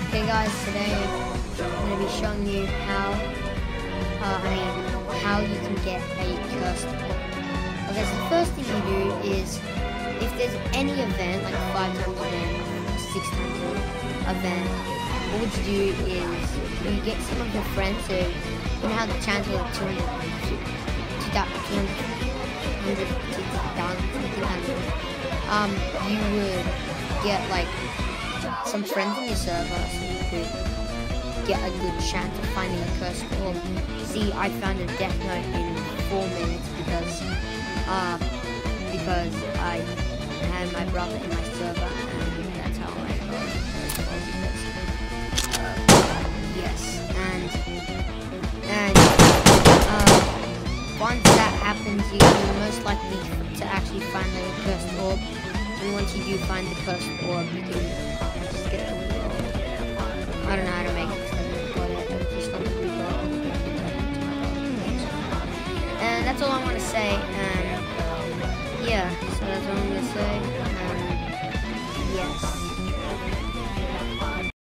Okay guys, today I'm going to be showing you how you can get a cursed book. Okay, so the first thing you do is, if there's any event, like 5 times event, 6 times event, what you do is you get some of your friends, so you know how the chance of 200, you would get like some friends in your server, so you could get a good chance of finding a cursed orb. See, I found a death note in 4 minutes because I had my brother in my server, and that's how I got a cursed orb. Yes, and once that happens, you're most likely to actually find like a cursed orb. And once you do find the cursed orb, you can just get a reroll. I don't know how to make it, I just got the reroll. And that's all I want to say. And yeah, so that's all I'm going to say.